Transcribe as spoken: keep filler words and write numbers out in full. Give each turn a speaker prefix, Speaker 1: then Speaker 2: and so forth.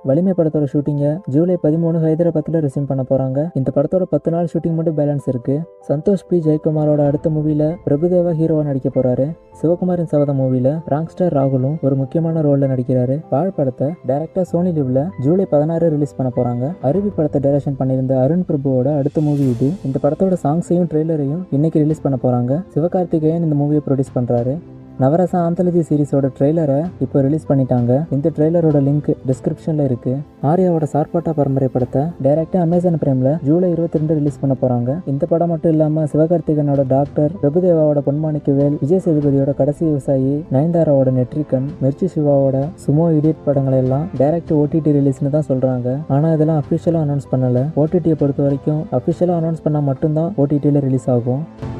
Speaker 1: வலிமை படத்தோட ஷூட்டிங்கை ஜூலை பதிமூணு ஹைதராபாத்தில் ரெசியூம் பண்ண போறாங்க. இந்த படத்தோட பத்து நாள் ஷூட்டிங் மட்டும் பேலன்ஸ் இருக்கு. சந்தோஷ் பி ஜெயக்குமாரோட அடுத்த மூவில பிரபுதேவா ஹீரோவா நடிக்க போறாரு. சிவகுமாரின் சபத மூவில ராங்ஸ்டர் ராகுலும் ஒரு முக்கியமான ரோல்ல நடிக்கிறாரு. வாழ் படத்தை டைரக்டர் சோனி லிவ்ல ஜூலை பதினாறு ரிலீஸ் பண்ண போறாங்க. அருவி படத்தை டைரக்ஷன் பண்ணியிருந்த அருண் பிரபுவோட அடுத்த மூவி இது. இந்த படத்தோட சாங்ஸையும் ட்ரெய்லரையும் இன்னைக்கு ரிலீஸ் பண்ண போறாங்க. சிவகார்த்திகேயன் இந்த மூவியை ப்ரொடியூஸ் பண்றாரு. நவரசா ஆந்தாலஜி சீரிஸோட ட்ரெய்லரை இப்போ ரிலீஸ் பண்ணிட்டாங்க. இந்த ட்ரெய்லரோட லிங்க் டிஸ்கிரிப்ஷன்ல இருக்கு. ஆர்யாவோட சார்பாட்டா பரம்பரை படத்தை டைரக்டா அமேசான் பிரைம்ல ஜூலை இருபத்தி ரெண்டு ரிலீஸ் பண்ண போறாங்க. இந்த படம் மட்டும் இல்லாம சிவகார்த்திகனோட டாக்டர், பிரபுதேவாவோட பொன்மாணிக்கவேல், விஜய் சேதுபதியோட கடைசி விவசாயி, நயன்தாராவோட நெட்ரிகன், மிர்ச்சி சிவாவோட சுமோ இடியட் படங்கள் எல்லாம் டைரக்ட் ஓடிடி ரிலீஸ்னு தான் சொல்றாங்க. ஆனா இதெல்லாம் அஃபிஷியலா அனௌன்ஸ் பண்ணல. ஓடிடியை பொறுத்த வரைக்கும் அஃபிஷியலா அனௌன்ஸ் பண்ணா மட்டும்தான் ஓடிடியில ரிலீஸ் ஆகும்.